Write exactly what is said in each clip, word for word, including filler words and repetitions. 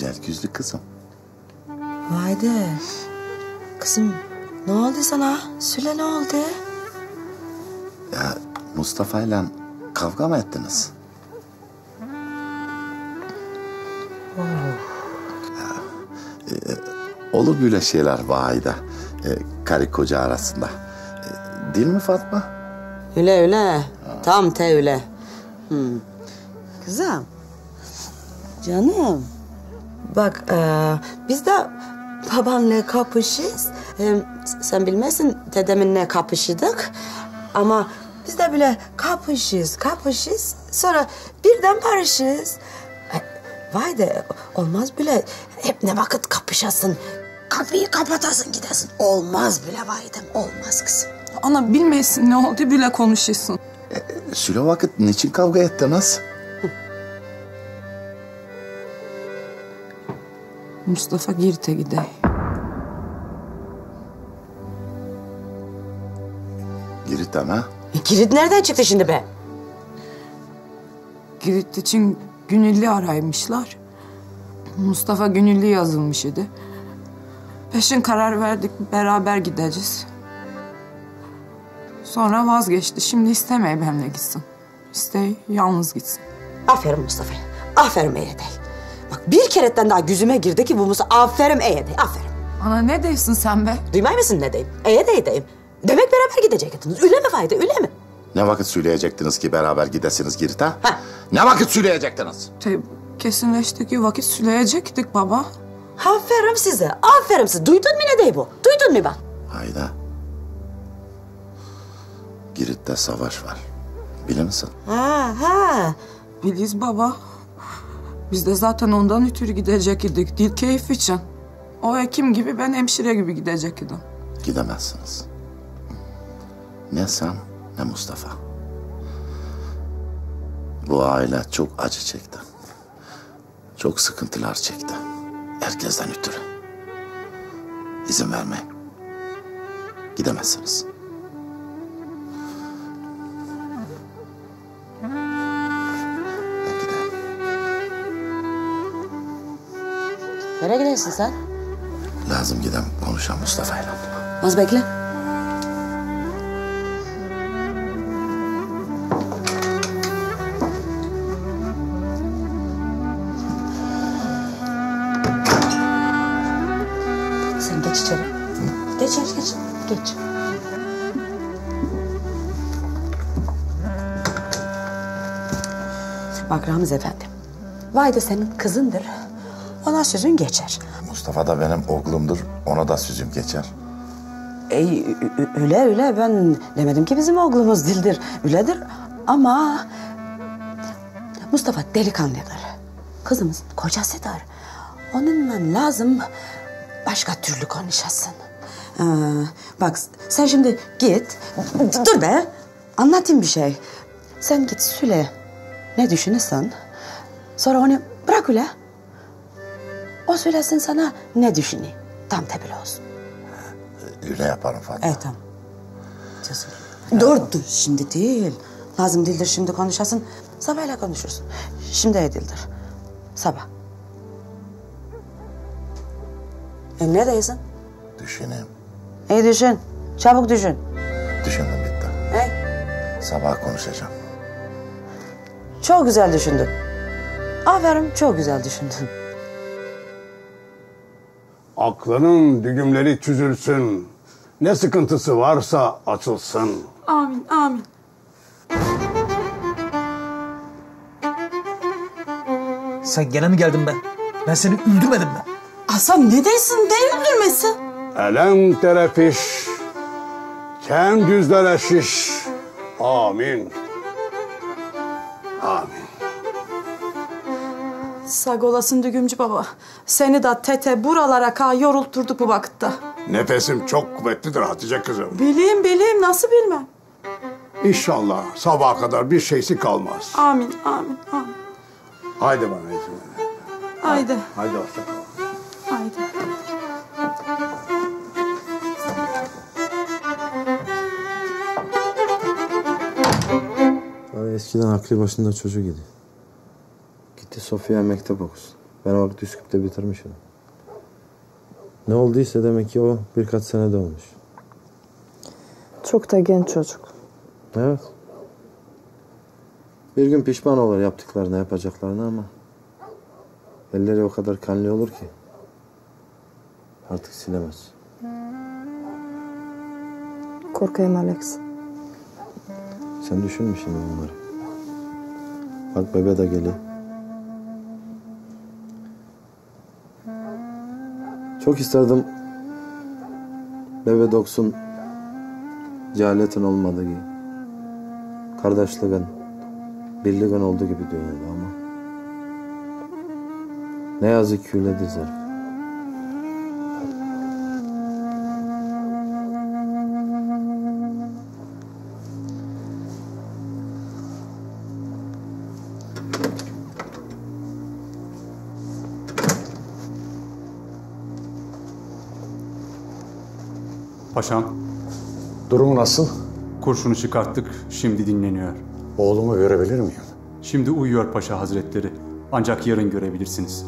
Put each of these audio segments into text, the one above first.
güzel yüzlü kızım. Vayde. Kızım ne oldu sana? Söyle ne oldu? Ya Mustafa'yla kavga mı ettiniz? Oh. Ya, e, olur böyle şeyler Vahide. E, karı koca arasında. E, değil mi Fatma? Öyle öyle. Ha. Tam te öyle. Hmm. Kızım. Canım. Bak e, biz de babanla kapışız. E, sen bilmezsin dedeminle kapışırdık. Ama biz de böyle kapışız, kapışız. Sonra birden barışız. E, vay de olmaz bile. Hep ne vakit kapışasın. Kapıyı kapatasın gidesin. Olmaz bile vaydem, olmaz kızım. Ana bilmeyesin ne oldu bile konuşuyorsun. E, süre vakit niçin kavga ettiniz? Mustafa Girit'e gidey. Girit ama. E, Girit nereden çıktı şimdi be? Girit için gönüllü araymışlar. Mustafa gönüllü yazılmış idi. Peşin karar verdik, beraber gideceğiz. Sonra vazgeçti. Şimdi istemeye benimle gitsin. İstey yalnız gitsin. Aferin Mustafa'ya. Aferin Eyedey. Bak bir keretten daha yüzüme girdi ki bu Mustafa. Aferin Eyedey. Aferin. Ana ne diyorsun sen be? Duymay mısın ne deyim? Eyedey deyim. Demek beraber gidecektiniz. Öyle mi Vayde? Öyle mi? Ne vakit söyleyecektiniz ki beraber gidesiniz Girit'e? Ne vakit söyleyecektiniz? Te, kesinleşti ki vakit süleyecektik baba. Aferin size. Aferin size. Duydun mu ne dey bu? Duydun mu ben? Hayda. Girit'te savaş var. Bilir misin? Ha ha. Biliz baba. Biz de zaten ondan ötürü gidecek idik. Değil keyif için. O hekim gibi ben hemşire gibi gidecek idim. Gidemezsiniz. Ne sen ne Mustafa. Bu aile çok acı çekti. Çok sıkıntılar çekti. Herkesten ötürü. İzin vermeyin. Gidemezsiniz. Ben gideyim. Nereye gidiyorsun sen? Lazım gidem konuşalım Mustafa'yla. Az bekle. Sen geç içeri. Geç, geç, geç. Geç. Bak Ramiz efendi. Vayde senin kızındır. Ona sözün geçer. Mustafa da benim oğlumdur. Ona da sözüm geçer. Ey, öyle öyle ben demedim ki bizim oğlumuz dildir. Öyledir ama Mustafa delikanlıdır. Kızımızın kocasıdır. Onunla lazım başka türlü konuşasın. Ee, bak sen şimdi git. Dur be. Anlatayım bir şey. Sen git söyle. Ne düşünürsen. Sonra onu bırak öyle. O söylesin sana ne düşünüyor. Tam tebili olsun. Öyle yaparım Fatma. Evet tamam. Dur dur şimdi değil. Lazım değildir şimdi konuşasın. Sabahla konuşursun. Şimdi değildir. Sabah. E ne diyorsun? Düşüneyim. İyi düşün. Çabuk düşün. Düşündüm bitti. Hey. Sabah konuşacağım. Çok güzel düşündün. Aferin çok güzel düşündün. Aklının düğümleri çözülsün. Ne sıkıntısı varsa açılsın. Amin, amin. Sen gene mi geldin be? Ben seni öldürmedim mi? Hasan ne dersin ne öldürmesi? Elem terefiş, ken düzlere şiş. Amin. Amin. Sağ olasın düğümcü baba. Seni de tete buralara ka yorulturduk bu vakitte. Nefesim çok kuvvetlidir Hatice kızım. Bileyim bileyim nasıl bilmem. İnşallah sabaha kadar bir şeysi kalmaz. Amin, amin, amin. Haydi bana izin ver. Haydi. Haydi hoşça kal. Haydi. Eskiden aklı başında çocuk idi. Gitti Sofya mektep okusun. Ben o vakit Üsküp'te bitirmişim. Ne olduysa demek ki o birkaç senede olmuş. Çok da genç çocuk. Evet. Bir gün pişman olur yaptıklarına, yapacaklarına ama elleri o kadar kanlı olur ki artık silemez. Korkayım Alex. Sen düşünmüşsün bunları. Bak bebe de geliyor. Çok isterdim bebe doksun cehaletin olmadığı, kardeşliğin, birliğin olduğu gibi dünyada ama ne yazık ki öyledir Zarif. Paşam, Durumu nasıl? kurşunu çıkarttık, şimdi dinleniyor. Oğlumu görebilir miyim? Şimdi uyuyor Paşa Hazretleri, ancak yarın görebilirsiniz.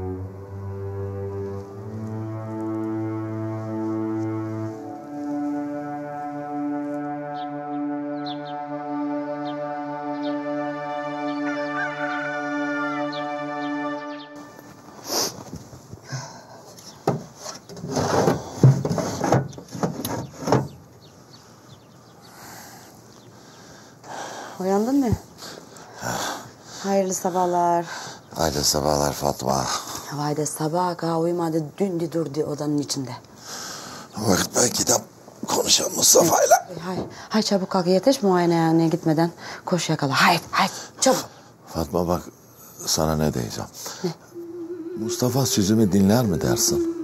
Uyandın mı? Hayırlı sabahlar. Hayırlı sabahlar Fatma. Vay sabaha kadar uyumadı, dündü durdu odanın içinde. O vakit ben gidip konuşalım Mustafa'yla. Hay, hay çabuk kalk yetiş muayenehaneye gitmeden koş yakala. Haydi, haydi çabuk. Fatma bak sana ne diyeceğim. Ne? Mustafa sözümü dinler mi dersin?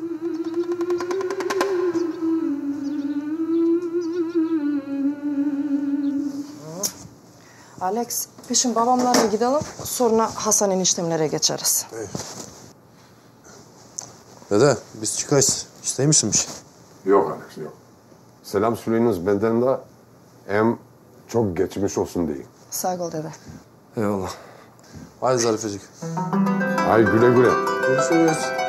Alex, peşin babamlara gidelim. Sonra Hasan eniştemlere geçeriz. Dede biz çıkayız. İsteymişsin bir şey. Yok Alex yok. Selam söyleyiniz benden de hem çok geçmiş olsun deyin. Sağ ol dede. Eyvallah. Haydi Zarifecik. Ay güle güle. Görüşürüz.